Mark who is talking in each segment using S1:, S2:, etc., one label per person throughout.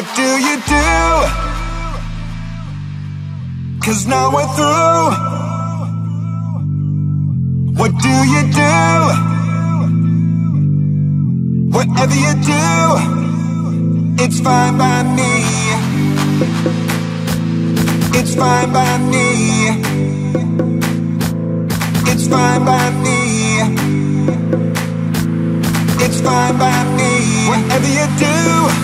S1: What do you do? 'Cause now we're through. What do you do? Whatever you do, it's fine by me. It's fine by me. It's fine by me. It's fine by me. Whatever you do,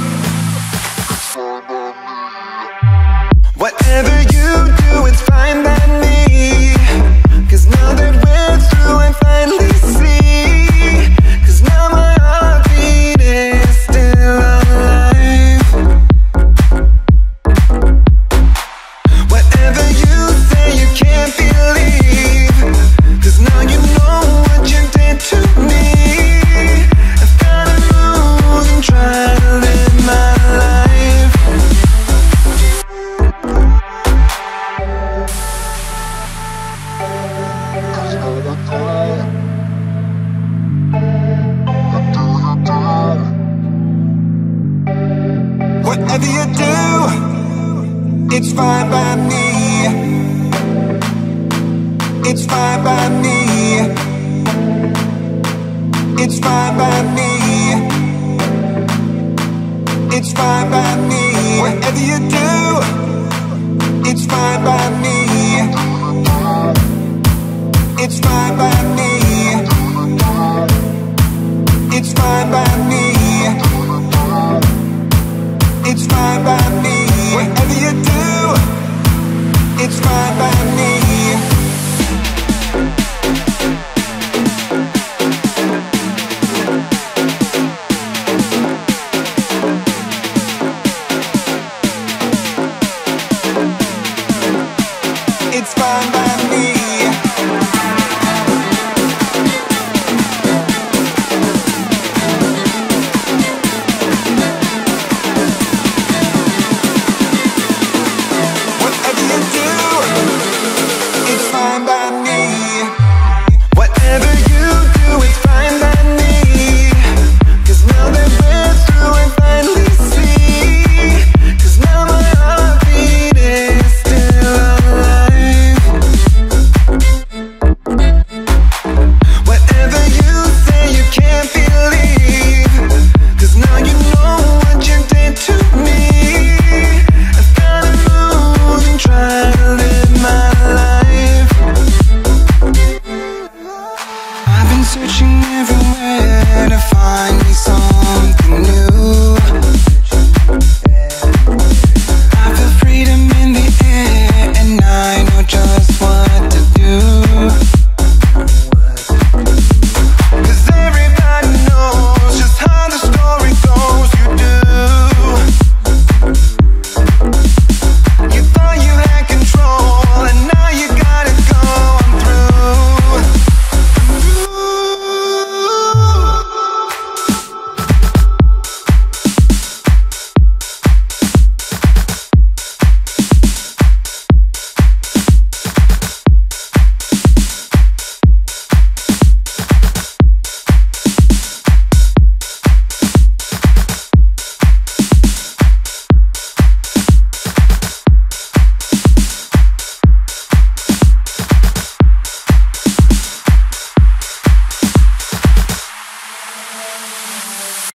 S1: whatever you do, it's fine by me. 'Cause now that we're through, I finally see. 'Cause now my heartbeat is still alive. Whatever you say, you can't believe. 'Cause now you know what you did to me. I've gotta move and try to live my life. Whatever you do, it's fine by me. It's fine by me. It's fine by me. It's fine by me. Whatever you do, it's fine by me. It's fine by me. It's fine by me. It's fine by me. Whatever you do, it's fine by me. It's fine by me.